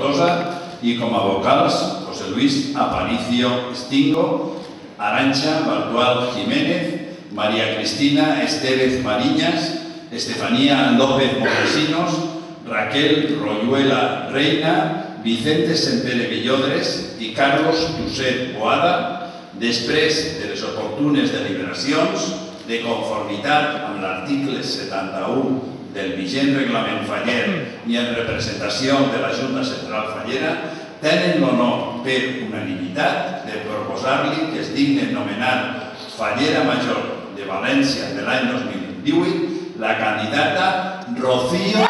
Tortosa i com a vocals José Luis Aparicio Stingo, Arantxa Bartual Jiménez, María Cristina Estevez Mariñas, Estefanía López Montesinos, Raquel Royuela Reina, Vicente Sempere Villodres i Carlos Josep Boada, després de les oportunes deliberacions, de conformitat amb l'article 71 del vigent reglament faller i en representació de la Junta Central Fallera, tenen l'honor per unanimitat de proposar-li que es digne nomenar Fallera Major de València de l'any 2018 la candidata Rocío.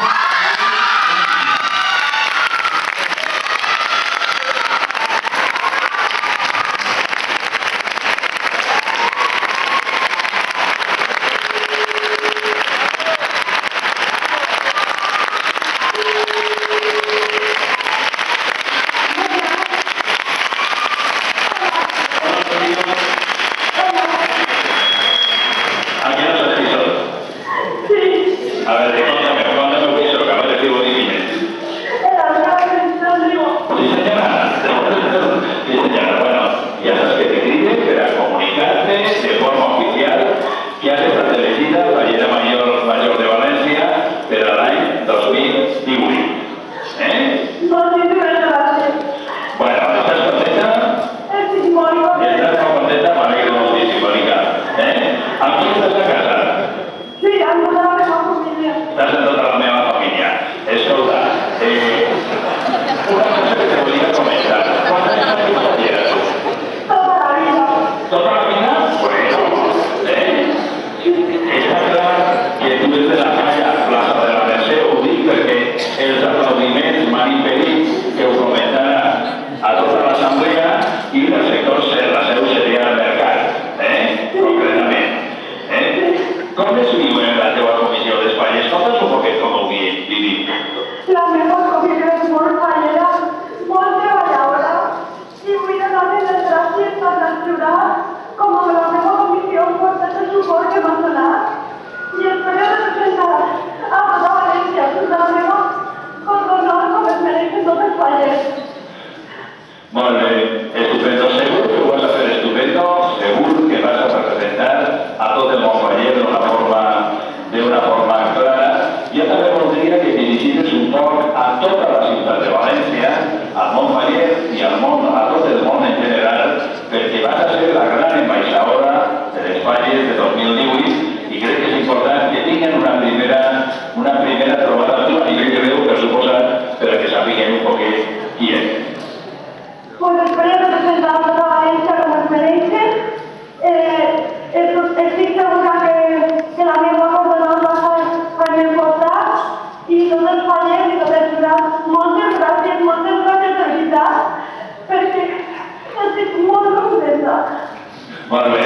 Molt bé.